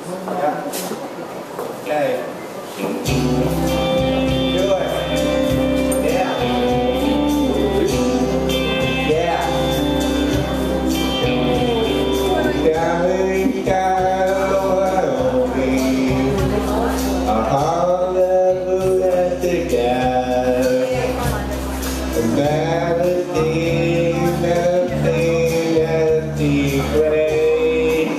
Okay. Do it. Yeah. Yeah. Darling, darling, hallelujah together. Melody, melody, great.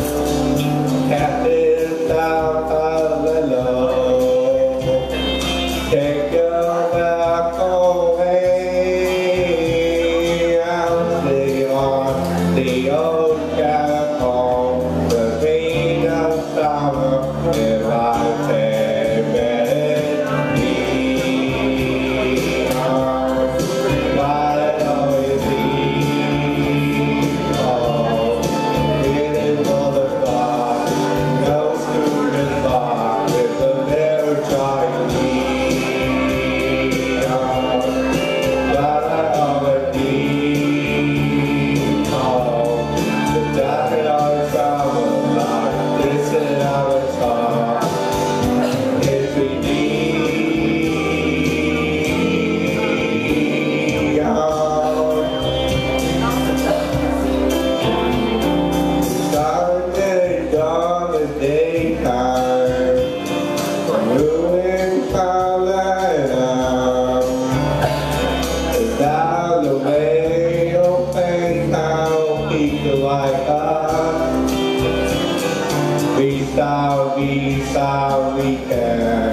Captain of the Lord, take your back away. I'll stay on the old catwalk, the rain of summer, if I take melody on. Why always be all feeling for the bar, no student bar with the little Chinese on. But I always be all the jacket on summer like this in our song. If we need all Saturday, dawn is daytime, moving Carolina. Is that the way you think how people like us? We thought we can.